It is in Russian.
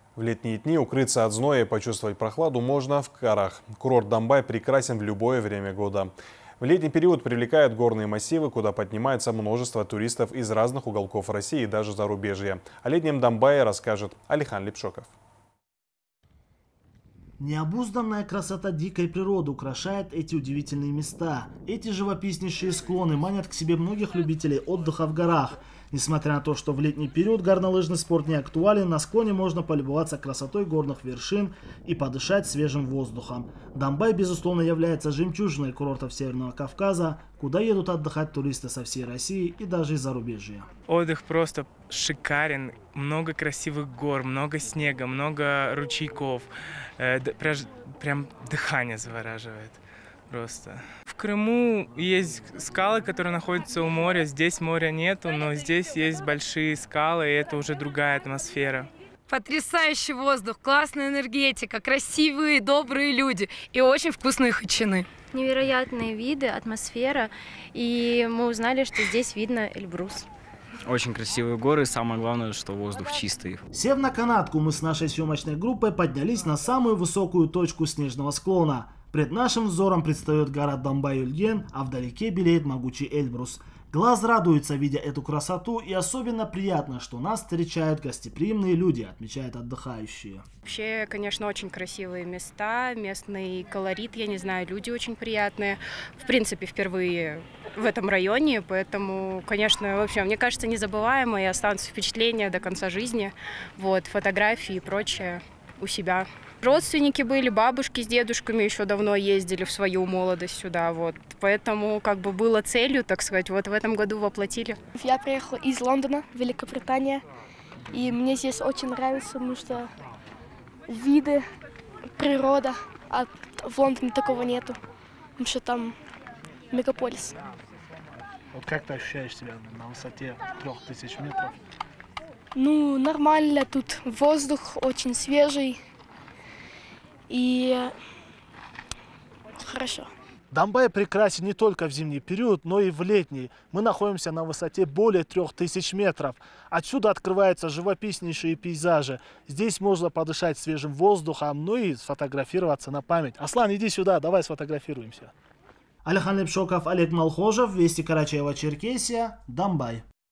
В летние дни укрыться от зноя и почувствовать прохладу можно в горах. Курорт Домбай прекрасен в любое время года. В летний период привлекают горные массивы, куда поднимается множество туристов из разных уголков России и даже зарубежья. О летнем Домбае расскажет Алихан Лепшоков. Необузданная красота дикой природы украшает эти удивительные места. Эти живописнейшие склоны манят к себе многих любителей отдыха в горах. Несмотря на то, что в летний период горнолыжный спорт не актуален, на склоне можно полюбоваться красотой горных вершин и подышать свежим воздухом. Домбай, безусловно, является жемчужиной курортов Северного Кавказа, куда едут отдыхать туристы со всей России и даже из зарубежья. Отдых просто шикарен, много красивых гор, много снега, много ручейков, прям дыхание завораживает. Просто. В Крыму есть скалы, которые находятся у моря. Здесь моря нету, но здесь есть большие скалы, и это уже другая атмосфера. Потрясающий воздух, классная энергетика, красивые, добрые люди и очень вкусные хачины. Невероятные виды, атмосфера, и мы узнали, что здесь видно Эльбрус. Очень красивые горы, самое главное, что воздух чистый. Сев на канатку, мы с нашей съемочной группой поднялись на самую высокую точку снежного склона. Пред нашим взором предстает гора Домбай-Ульген, а вдалеке белеет могучий Эльбрус. Глаз радуется, видя эту красоту, и особенно приятно, что нас встречают гостеприимные люди, отмечают отдыхающие. Вообще, конечно, очень красивые места, местный колорит, я не знаю, люди очень приятные. В принципе, впервые в этом районе, поэтому, конечно, вообще, мне кажется, незабываемо и останутся впечатления до конца жизни. Вот, фотографии и прочее у себя. Родственники были, бабушки с дедушками еще давно ездили в свою молодость сюда, вот. Поэтому как бы было целью, так сказать, вот в этом году воплотили. Я приехала из Лондона, Великобритания, и мне здесь очень нравится, потому что виды, природа, а в Лондоне такого нету, потому что там мегаполис. Вот как ты ощущаешь себя на высоте 3000 метров? Ну, нормально, тут воздух очень свежий. И хорошо. Домбай прекрасен не только в зимний период, но и в летний. Мы находимся на высоте более 3000 метров. Отсюда открываются живописнейшие пейзажи. Здесь можно подышать свежим воздухом, ну и сфотографироваться на память. Аслан, иди сюда, давай сфотографируемся. Алихан Лепшоков, Олег Малхожев, Вести Карачаево-Черкесия, Домбай.